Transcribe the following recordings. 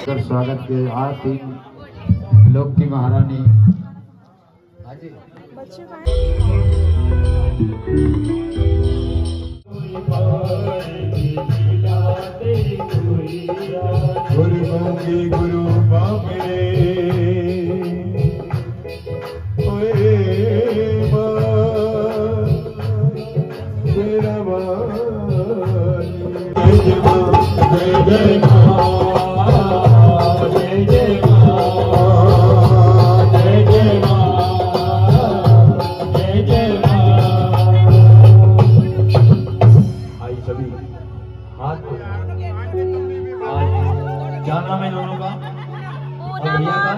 कर स्वागत के आ तीन लोक की महारानी गुरु बाबरे जानना मैं दोनों का और भैया का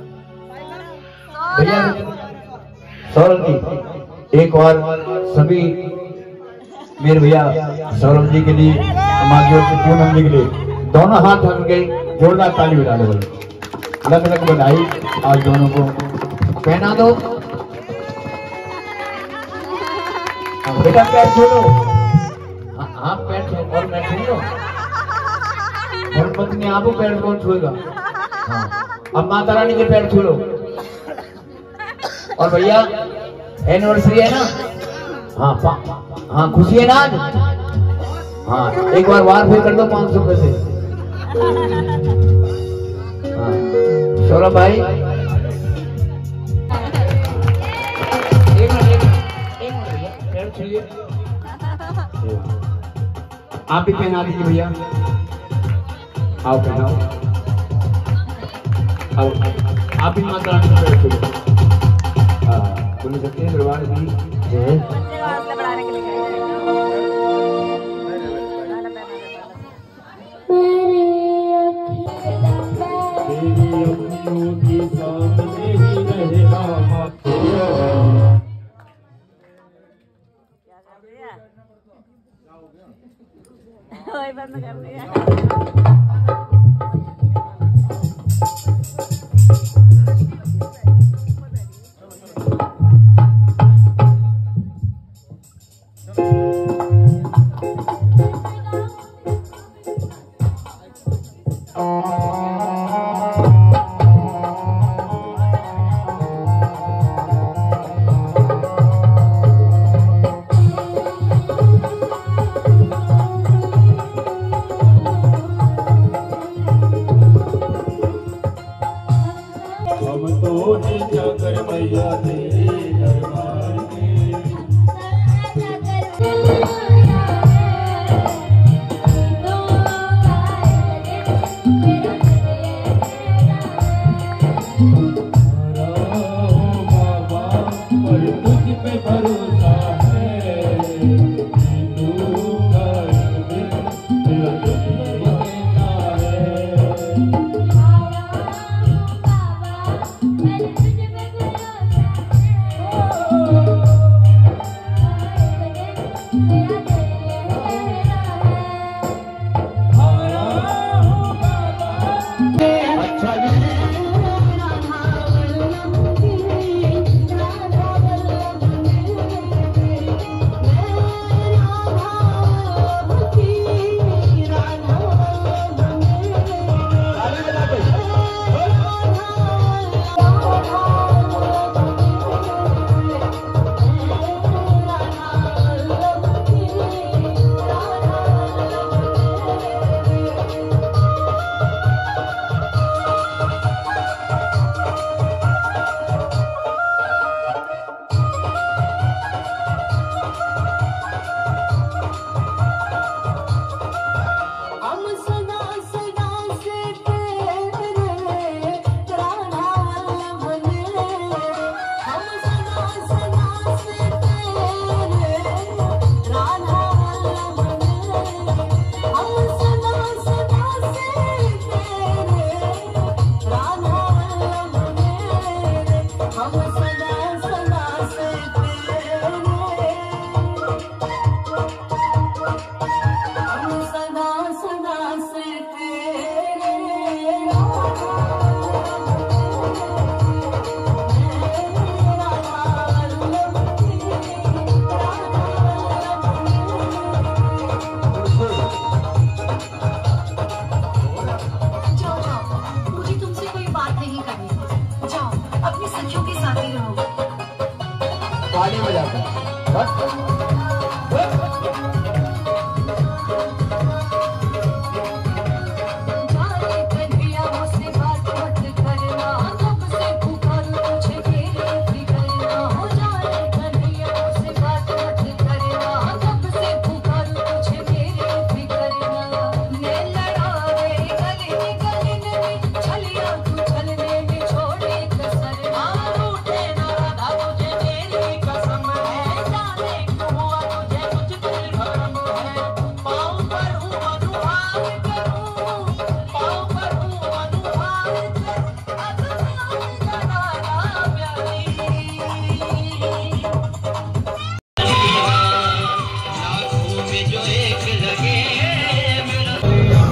भैया सौरभ जी एक बार सभी मेरे भैया सौरभ जी के लिए हमारी ओर से पूनम जी के लिए दोनों हाथ रख के जोरदार ताली बजा दो। अलग अलग बधाई आज दोनों को पहना दो। बेटा पैर छोड़ो, हाँ पैर छोड़ो और मैं छू लो और पत्नी आपको पैर कौन छुएगा। हाँ अब माता रानी के पैर छू लो। और भैया एनिवर्सरी है ना, हाँ खुशी है ना आज। हाँ एक बार वार फिर कर दो 500 रुपए से। हाँ सौरभ भाई एक मिनट पैर छूइए। आप भी पहना दीजिए भैया। आओ पहनाओ, आओ आप भी माता रानी को पैर छूइए। बोल सकते हैं दरबार की बंद कर दिया।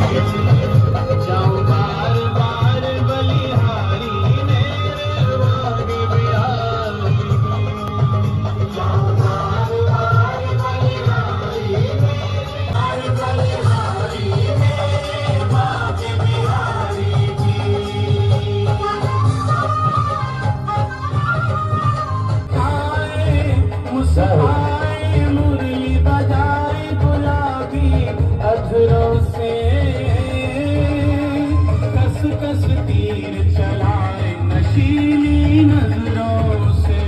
मुरली बजाए गुलाबी अधरों से, कस कस तीर चलाए नशीली नजरों से।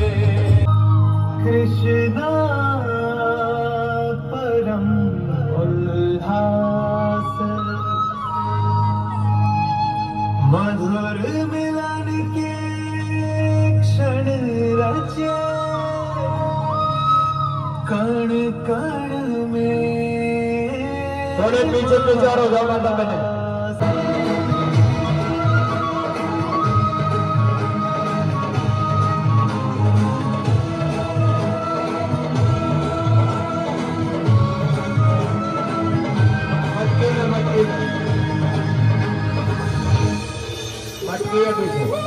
कृष्णा परम उल्लास, मधुर मिलन के क्षण रचे, कण कण में। थोड़े पीछे विचार हो जाओ माता बहने। मटकी है पीछे।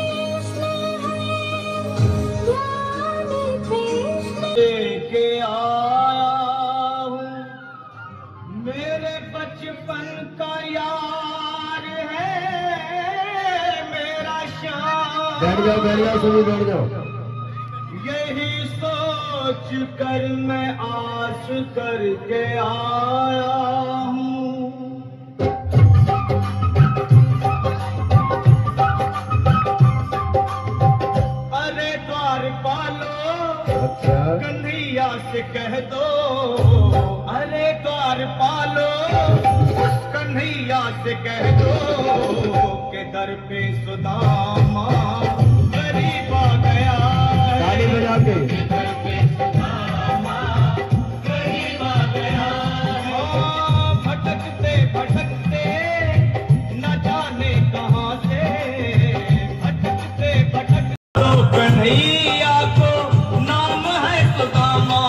लेके आया हूँ मेरे बचपन का यार है मेरा शान। बैठ जाओ सभी बैठ जाओ। यही सोच कर मैं आस करके आया हूँ। अरे द्वारपालो कन्हैया से कह दो, अरे द्वारपालो कन्हैया से कह दो के दर पे सुदामा गरीब आ गया। ताली बजा के दर पे सुदामा गरीब आ गया। भटकते भटकते न जाने कहाँ से, भटकते भटकते कन्हैया को नाम है सुदामा।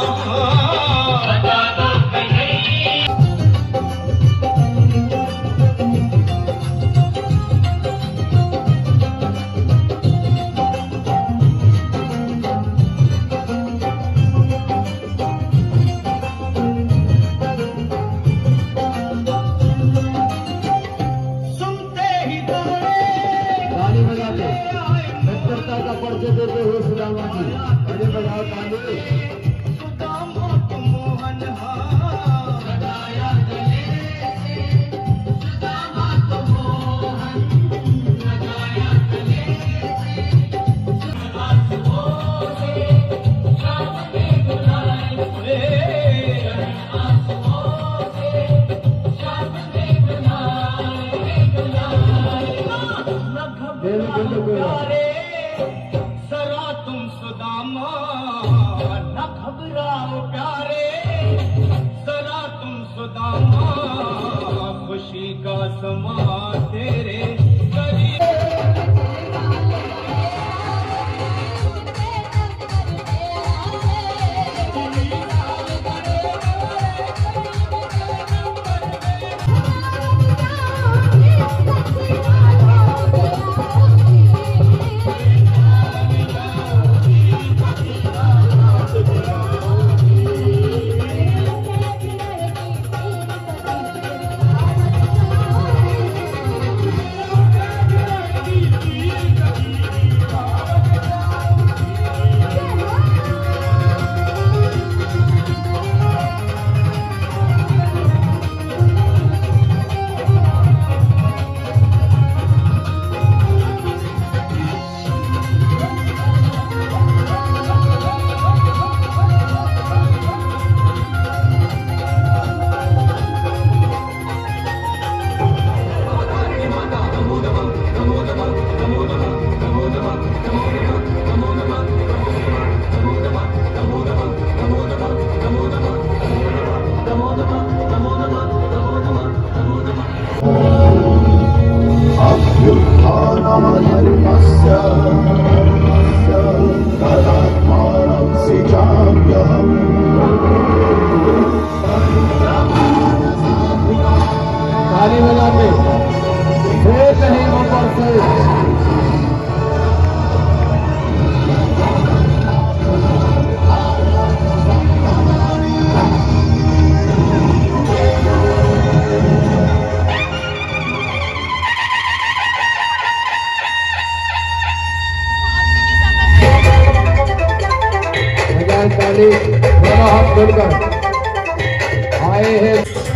सुनते ही ताली बजा के मित्रता का परिचय देते हुए सुदामा जी अरे बजाओ ताली। सुदामा को मोहन लगाया गले से, सुदामा को मोहन लगाया गले से, आंसुओं से शाम में बुलाए हुए, आंसुओं से शाम में बुलाए बुलाए। सरा तुम सुदामा न घबराओ प्यारे, सरा तुम सुदामा खुशी का समा तेरे करीब। आए हैं।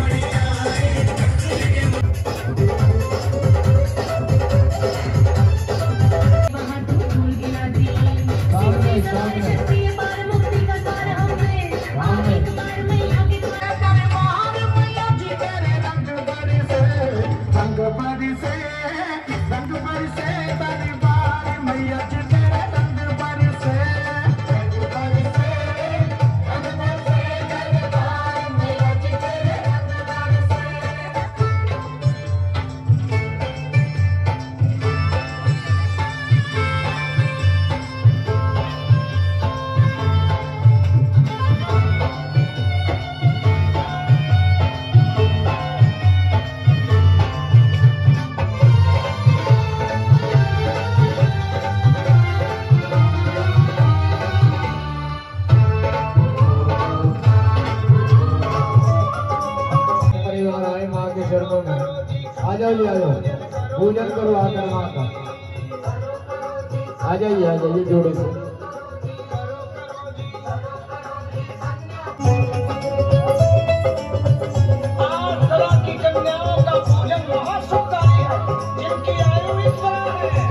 आ जाओ पूजन करो आकर माँ का। आ जाइए जोड़े से। की कन्याओं का पूजन महासुखकारी है, जिनकी आयु इस तरह है।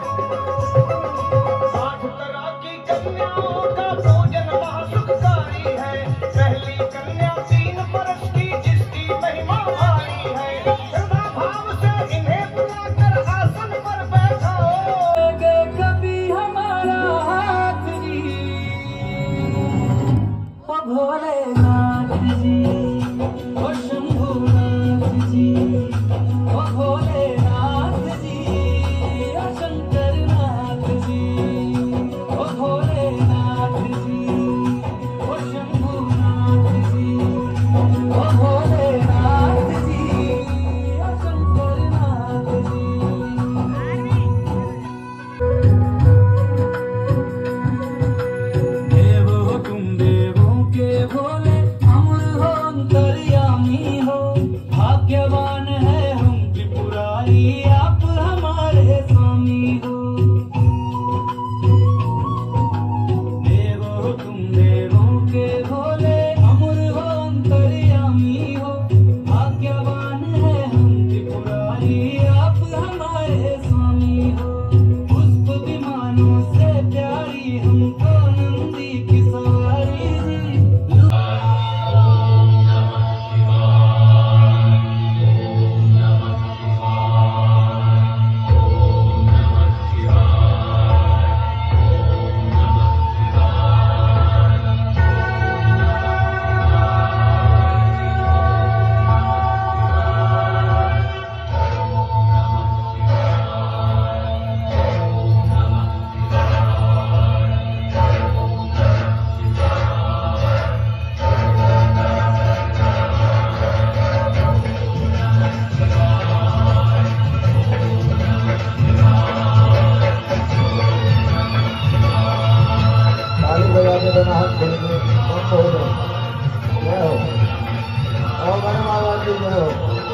8 तरह की कन्याओं का पूजन महासुखकारी है। पहली कन्या 3 वर्ष की, जिसकी महिमा भारी है। श्रद्धा भाव से इन्हें बुलाकर आसन पर बैठाओ। कभी हमारा हाथ जी, ओ भोलेनाथ जी, ओ शंभुनाथ जी, ओ भोलेनाथ जी, ओ शंकरनाथ जी, ओ भोलेनाथ जी, ओ शंभुनाथ जी, ओ भोलेनाथ जी, ओ शंकरनाथ जी। देव हो तुम देवों के भोले, अमर हो अंतर्यामी हो। भाग्यवान है हम त्रिपुरारी, आप हमारे स्वामी हो। देव हो तुम देवों के भोले, अमर हो अंतर्यामी हो। भाग्यवान है हम त्रिपुरारी, आप हमारे स्वामी हो। पुष्प विमानों से प्यारी हमको नंदी की सवारी जी। ताली बजाने दोनों हाथ खोलेंगे। कौन हो रहे जय हो और गणम आवाज की जय हो।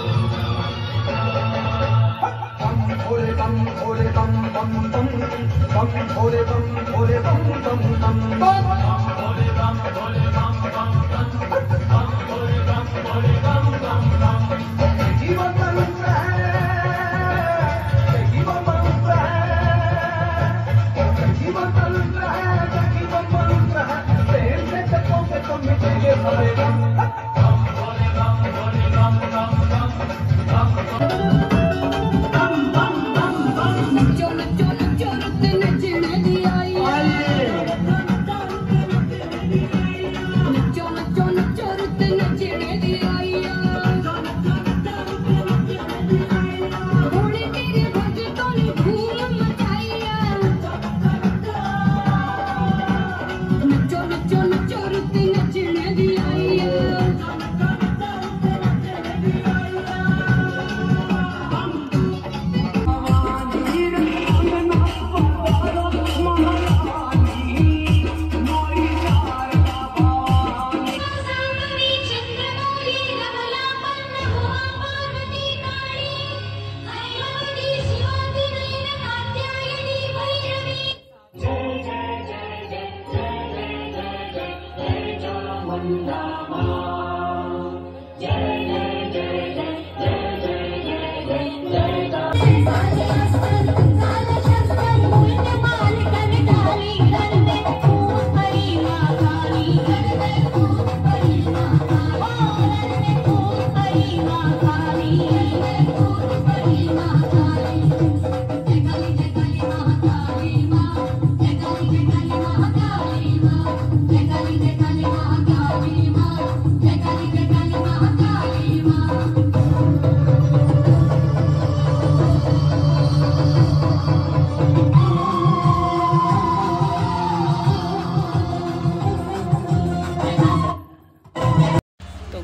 भोले बम भोले बम बम बम बम भोले बम भोले बम बम बम बम भोले बम भोले बम बम बम बम भोले बम भोले बम बम बम। जीवन मंत्र है, जीवन मंत्र है, जीवन मंत्र है, जीवन मंत्र है। प्रेम से जपोगे तो मिटेंगे सारे गम। बम भोले बम भोले बम बम बम बम। नचो नचो नचो रुत नचने दी आई। नचो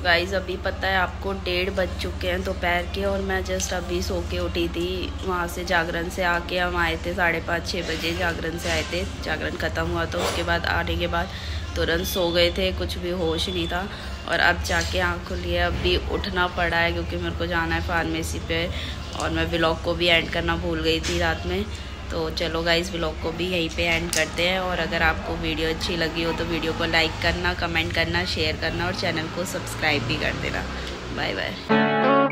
गाइस अभी पता है आपको 1:30 बज चुके हैं दोपहर के, और मैं जस्ट अभी सो के उठी थी। वहाँ से जागरण से आके हम आए थे 5:30-6 बजे, जागरण से आए थे। जागरण ख़त्म हुआ तो उसके बाद आने के बाद तुरंत सो गए थे, कुछ भी होश नहीं था। और अब जाके आँख खुली है, अभी उठना पड़ा है क्योंकि मेरे को जाना है फार्मेसी पे। और मैं व्लॉग को भी एंड करना भूल गई थी रात में। तो चलो गाइस व्लॉग को भी यहीं पे एंड करते हैं। और अगर आपको वीडियो अच्छी लगी हो तो वीडियो को लाइक करना, कमेंट करना, शेयर करना और चैनल को सब्सक्राइब भी कर देना। Bye bye.